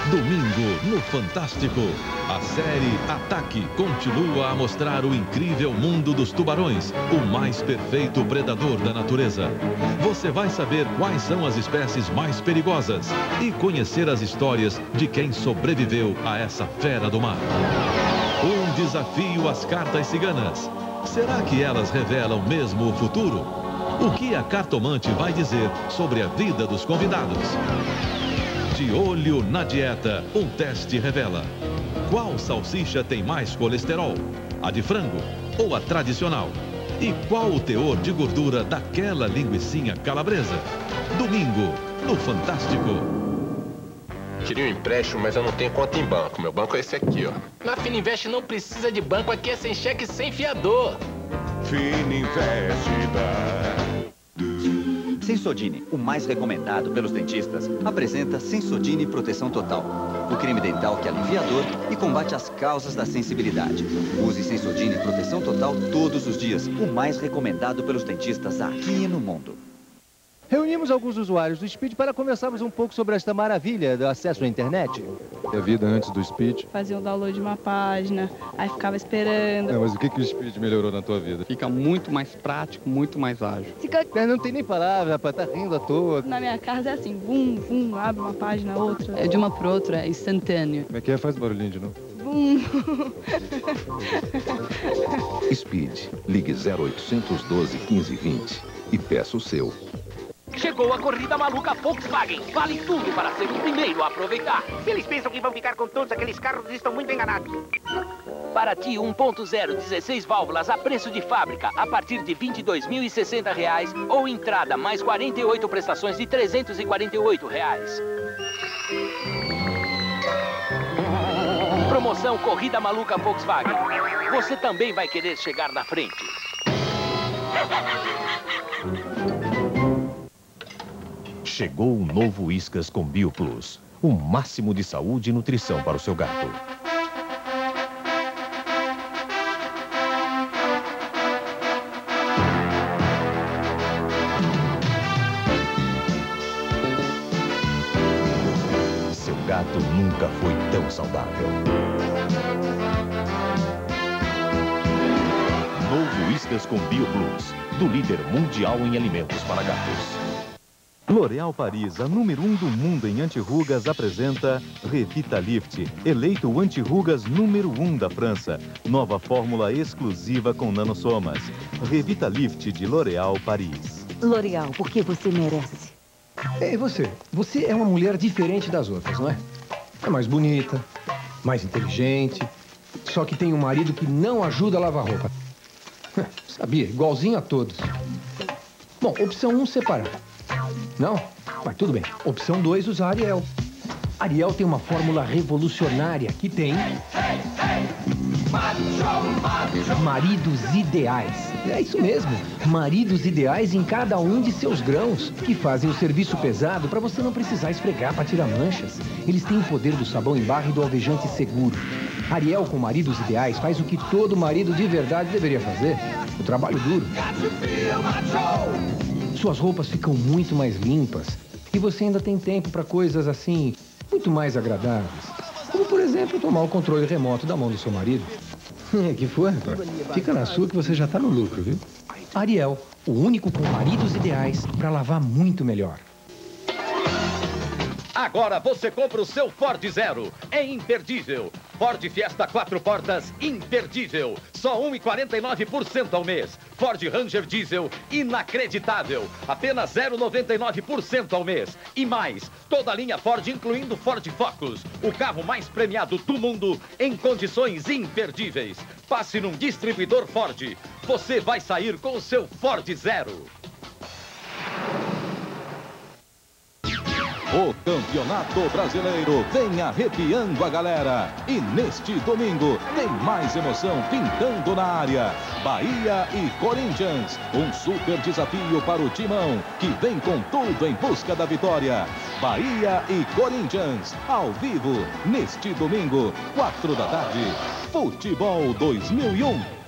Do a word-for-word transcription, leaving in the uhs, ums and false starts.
Domingo no Fantástico. A série Ataque continua a mostrar o incrível mundo dos tubarões, o mais perfeito predador da natureza. Você vai saber quais são as espécies mais perigosas e conhecer as histórias de quem sobreviveu a essa fera do mar. Um desafio às cartas ciganas. Será que elas revelam mesmo o futuro? O que a cartomante vai dizer sobre a vida dos convidados? De olho na dieta, um teste revela. Qual salsicha tem mais colesterol? A de frango ou a tradicional? E qual o teor de gordura daquela linguicinha calabresa? Domingo, no Fantástico. Queria um empréstimo, mas eu não tenho conta em banco. Meu banco é esse aqui, ó. Na Fininvest não precisa de banco, aqui é sem cheque e sem fiador. Fininvest dá. Sensodine, o mais recomendado pelos dentistas, apresenta Sensodine Proteção Total, o creme dental que alivia a dor e combate as causas da sensibilidade. Use Sensodine Proteção Total todos os dias, o mais recomendado pelos dentistas aqui no mundo. Reunimos alguns usuários do Speed para conversarmos um pouco sobre esta maravilha do acesso à internet. E a vida antes do Speed? Fazia o download de uma página, aí ficava esperando. Não, mas o que, que o Speed melhorou na tua vida? Fica muito mais prático, muito mais ágil. Fica... Não tem nem palavra, rapaz, tá rindo à toa. Na minha casa é assim, vum, vum, abre uma página, outra. É de uma para outra, é instantâneo. Como é que é? Faz barulhinho de novo. Vum. Speed, ligue zero oitocentos doze quinze vinte e peça o seu. Chegou a corrida maluca Volkswagen. Vale tudo para ser o primeiro a aproveitar. Se eles pensam que vão ficar com todos aqueles carros, eles estão muito enganados. Paraty um ponto zero, dezesseis válvulas a preço de fábrica, a partir de vinte e dois mil e sessenta reais, ou entrada mais quarenta e oito prestações de trezentos e quarenta e oito reais. Promoção Corrida Maluca Volkswagen. Você também vai querer chegar na frente. Chegou o novo Whiskas com BioPlus. O máximo de saúde e nutrição para o seu gato. Seu gato nunca foi tão saudável. Novo Whiskas com BioPlus, do líder mundial em alimentos para gatos. L'Oréal Paris, a número um do mundo em antirrugas, apresenta Revitalift, eleito o antirrugas número um da França. Nova fórmula exclusiva com nanosomas. Revitalift de L'Oréal Paris. L'Oréal, porque você merece. Ei, você. Você é uma mulher diferente das outras, não é? É mais bonita, mais inteligente, só que tem um marido que não ajuda a lavar roupa. Sabia, igualzinho a todos. Bom, opção um, separar. Não? Mas tudo bem. Opção dois, usar Ariel. Ariel tem uma fórmula revolucionária que tem... maridos ideais. É isso mesmo. Maridos ideais em cada um de seus grãos, que fazem o serviço pesado para você não precisar esfregar para tirar manchas. Eles têm o poder do sabão em barra e do alvejante seguro. Ariel com maridos ideais faz o que todo marido de verdade deveria fazer. O trabalho duro. Suas roupas ficam muito mais limpas e você ainda tem tempo para coisas assim, muito mais agradáveis. Como, por exemplo, tomar o controle remoto da mão do seu marido. Que foi, rapaz? Fica na sua que você já tá no lucro, viu? Ariel, o único com maridos ideais para lavar muito melhor. Agora você compra o seu Ford Zero. É imperdível. Ford Fiesta quatro portas, imperdível. Só um vírgula quarenta e nove por cento ao mês. Ford Ranger Diesel, inacreditável. Apenas zero vírgula noventa e nove por cento ao mês. E mais, toda a linha Ford, incluindo Ford Focus. O carro mais premiado do mundo, em condições imperdíveis. Passe num distribuidor Ford. Você vai sair com o seu Ford Zero. O Campeonato Brasileiro vem arrepiando a galera. E neste domingo tem mais emoção pintando na área. Bahia e Corinthians. Um super desafio para o Timão, que vem com tudo em busca da vitória. Bahia e Corinthians, ao vivo, neste domingo, quatro da tarde. Futebol dois mil e um.